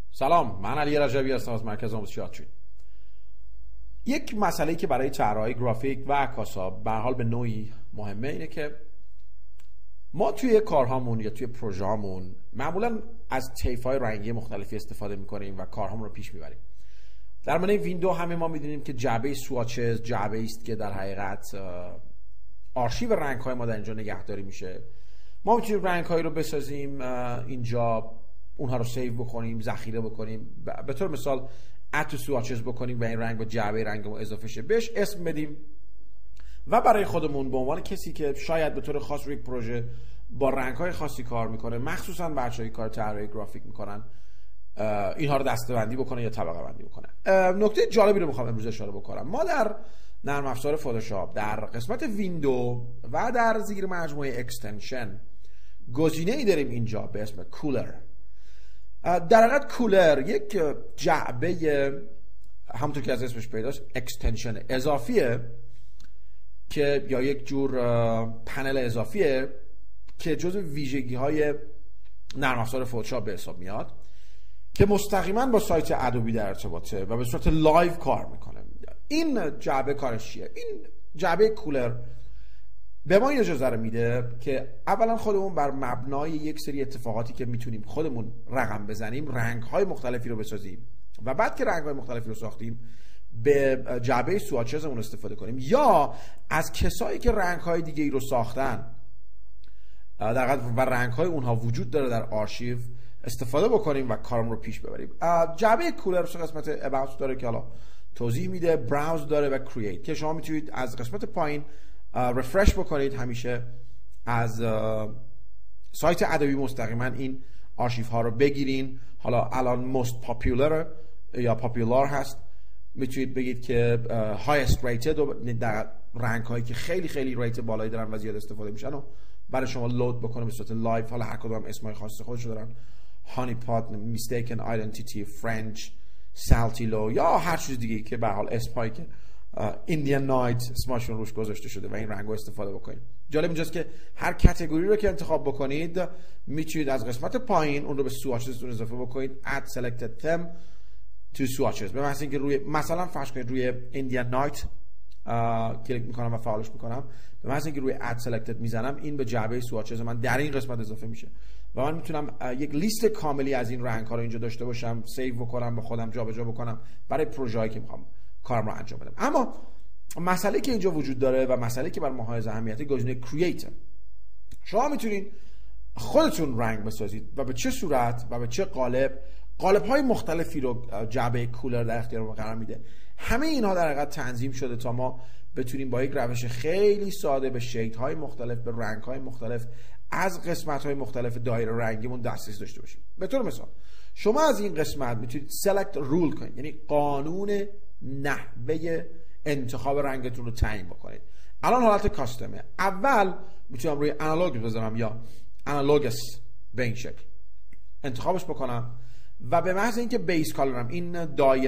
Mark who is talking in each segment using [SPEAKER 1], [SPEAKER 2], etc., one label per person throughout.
[SPEAKER 1] سلام، من علی رجبی هستم از مرکز آموزش یادچین. یک مسئله‌ای که برای طراحی گرافیک و عکاسا به هر حال به نوعی مهمه اینه که ما توی کارهامون یا توی پروژه‌هامون معمولا از طیف‌های رنگی مختلفی استفاده می‌کنیم و کارهامون رو پیش می‌بریم. در مورد ویندو همه ما می‌دونیم که جعبه سواتچز جعبه است که در حقیقت آرشیو رنگ‌های ما در اینجا نگهداری میشه. ما می‌تونیم رنگ‌هایی رو بسازیم اینجا، اونها رو سیو بکنیم، ذخیره بکنیم، به طور مثال اد سواتچز بکنیم و این رنگ با جعبه رنگمون اضافه شه، بهش اسم بدیم و برای خودمون به عنوان کسی که شاید به طور خاص روی یک پروژه با رنگ‌های خاصی کار میکنه، مخصوصا بچه‌ای کار طراحی گرافیک میکنن، اینها رو دسته‌بندی بکنه یا طبقه بندی بکنه. نکته جالبی رو میخوام امروز اشاره بکنم. ما در نرم افزار فتوشاپ در قسمت ویندو و در زیر مجموعه اکستنشن گزینه‌ای داریم اینجا به اسم کولر. در حقیقت کولر یک جعبه، همونطور که از اسمش پیداست، اکستنشن اضافیه که یا یک جور پنل اضافیه که جزو ویژگی‌های نرم افزار فتوشاپ به حساب میاد که مستقیما با سایت ادوبی در ارتباطه و به صورت لایو کار میکنه. این جعبه کارش چیه؟ این جعبه کولر به ما این اجازه رو میده که اولا خودمون بر مبنای یک سری اتفاقاتی که میتونیم خودمون رقم بزنیم رنگ‌های مختلفی رو بسازیم و بعد که رنگ‌های مختلفی رو ساختیم به جعبه سواتچزمون استفاده کنیم یا از کسایی که رنگ‌های دیگه ای رو ساختن در حقیقت و رنگ‌های اونها وجود داره در آرشیو استفاده بکنیم و کارمون رو پیش ببریم. جعبه کولر سه قسمت اباوت داره که حالا توضیح میده، براوز داره و کرییت که شما میتونید از قسمت پایین رفرش بکنید، همیشه از سایت ادوبی مستقیما این آرشیو ها رو بگیرین. حالا الان most popular یا پاپولار هست، میتونید بگید که highest rated در رنگ هایی که خیلی خیلی ریت بالایی دارن و زیاد استفاده میشن و برای شما لود بکنه به صورت لایو. حالا هر کدوم اسمای خاص خودشو دارن، هانی پات، mistaken identity، فرنچ، سالتیلو یا هر چیز دیگه که به هر حال اسمایی که ایندیان نایت اسمشون روش گذاشته شده و این رنگو استفاده بکنید. جالب اینجاست که هر کاتگوری رو که انتخاب بکنید میتونید از قسمت پایین اون رو به سواتچزتون اضافه بکنید. add selected them to swatches. به معنی اینکه روی مثلا فرض کنید روی ایندیان نایت کلیک میکنم و فعالش میکنم، به معنی اینکه روی add selected میزنم این به جعبه سواتچز من در این قسمت اضافه میشه و من میتونم یک لیست کاملی از این رنگ ها رو اینجا داشته باشم، سیو بکنم، با خودم جابجا بکنم برای پروژه‌ای که میخوام کارم رو انجام بدم. اما مسئله که اینجا وجود داره و مسئله که بر ما های اهمیته گزینه کرییت. شما میتونید خودتون رنگ بسازید و به چه صورت و به چه قالب های مختلفی رو جعبه کولر در اختیار ما قرار میده. همه اینها در حقیقت تنظیم شده تا ما بتونیم با یک روش خیلی ساده به شید های مختلف، به رنگ های مختلف از قسمت های مختلف دایره رنگیمون دسترسی داشته باشیم. به طور مثال شما از این قسمت میتونید select rule کنید، یعنی قانون نحوه انتخاب رنگتون رو تعیین بکنید. الان حالت کاستمه. اول میتونم روی انالوگ بذارم یا انالوگس به این شکل انتخابش بکنم و به محض اینکه بیس کالرم این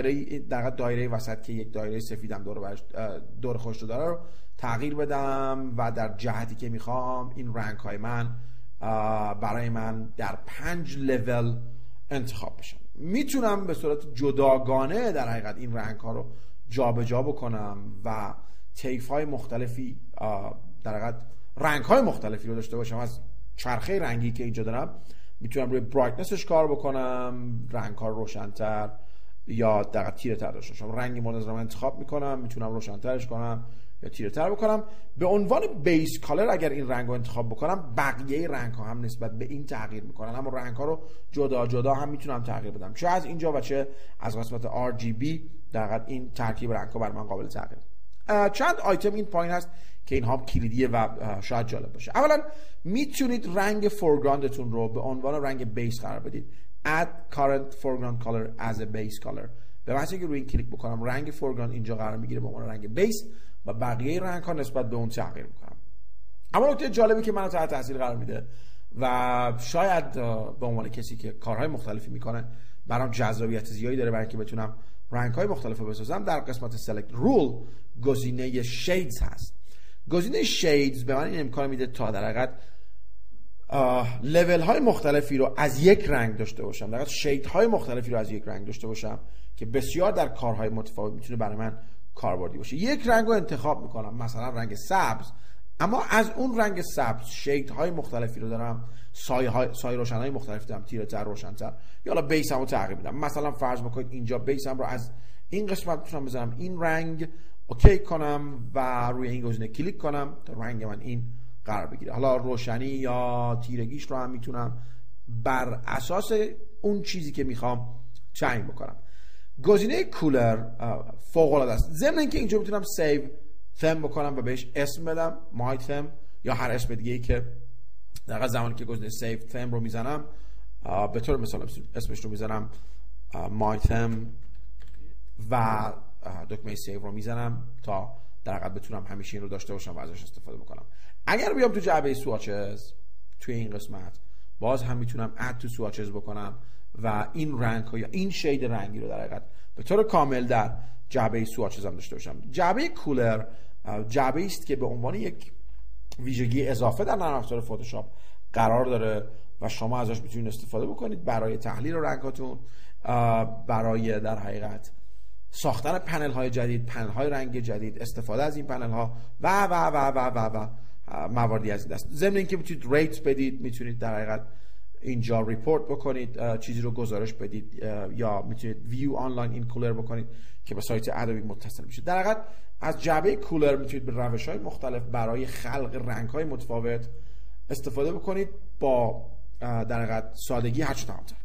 [SPEAKER 1] دایره وسط که یک دایره سفیدم دور خودش رو داره رو تغییر بدم و در جهتی که میخوام این رنگ های من برای من در 5 لول انتخاب بشن. میتونم به صورت جداگانه در حقیقت این رنگ ها رو جابجا بکنم و طیف های مختلفی در حقیقت رنگ های مختلفی رو داشته باشم. از چرخه رنگی که اینجا دارم میتونم روی برایتنسش کار بکنم، رنگ ها روشن‌تر یا در حقیقت تیره‌تر داشته باشم. رنگی مورد نظرم انتخاب میکنم، میتونم روشن‌ترش کنم یا تیره‌تر بکنم. به عنوان بیس کالر اگر این رنگ رو انتخاب بکنم بقیه رنگ ها هم نسبت به این تغییر میکنن، اما رنگ ها رو جدا جدا هم میتونم تغییر بدم، چه از اینجا و چه از قسمت RGB. در حقیقت این ترکیب رنگ ها برای من قابل تغییر. چند آیتم این پایین هست که اینها کلیدیه و شاید جالب باشه. اولا میتونید رنگ فورگراندتون رو به عنوان رنگ بیس قرار بدید. add current foreground color as a base color. به معنی که روی این کلیک بکنم رنگ فورگراند اینجا قرار میگیره به عنوان رنگ بیس و بقیه رنگ ها نسبت به اون تغییر میکنم. اما نکته جالبی که منو تحت تاثیر قرار میده و شاید به عنوان کسی که کارهای مختلفی میکنه برام جذابیت زیادی داره برای اینکه بتونم رنگ‌های مختلف رو بسازم، در قسمت select rule گزینه shades هست. گزینه shades به من این امکان میده تا در حقیقت لول های مختلفی رو از یک رنگ داشته باشم، در واقع شید های مختلفی رو از یک رنگ داشته باشم که بسیار در کارهای متفاوت میتونه برای من کاربردی باشه. یک رنگ رو انتخاب میکنم، مثلا رنگ سبز، اما از اون رنگ سبز شید های مختلفی رو دارم، سایه روشن های مختلفی دارم، تیره تر، روشن تر، یا حالا بیسم رو تغییر میدم. مثلا فرض بکنید اینجا بیسم رو از این قسمت میتونم بذارم این رنگ، اوکی کنم و روی این گزینه کلیک کنم تا رنگ من این قرار بگیره. حالا روشنی یا تیرگیش رو هم میتونم بر اساس اون چیزی که میخوام تعیین بکنم. گزینه کولر فوق العاده است، ضمن اینکه اینجا میتونم سیو تم بکنم و بهش اسم بدم، مای تم یا هر اسم دیگه ای که در واقع زمانی که گزینه سیو تم رو میزنم، به طور مثال اسمش رو میزنم مای تم و دکمه سیو رو میزنم تا در واقع بتونم همیشه این رو داشته باشم و ازش استفاده بکنم. اگر بیام تو جعبه سواتچز توی این قسمت، باز هم میتونم اد تو سواتچز بکنم و این رنگ ها یا این شید رنگی رو در حقیقت به طور کامل در جعبه سواتچز هم داشته باشم. جعبه کولر جعبه است که به عنوان یک ویژگی اضافه در نرم افزار فتوشاپ قرار داره و شما ازش میتونید استفاده بکنید برای تحلیل رنگاتون، برای در حقیقت ساختن پنل های جدید، پنل های رنگ جدید، استفاده از این پنل ها و و و و و و مواردی از این دست. ضمن اینکه میتونید ریت بدید، میتونید در حقیقت اینجا ریپورت بکنید، چیزی رو گزارش بدید، یا میتونید ویو آنلاین این کولر بکنید که به سایت ادوبی متصل میشه. در حقیقت از جعبه کولر میتونید به روش‌های مختلف برای خلق رنگ‌های متفاوت استفاده بکنید با در حقیقت سادگی 8 تا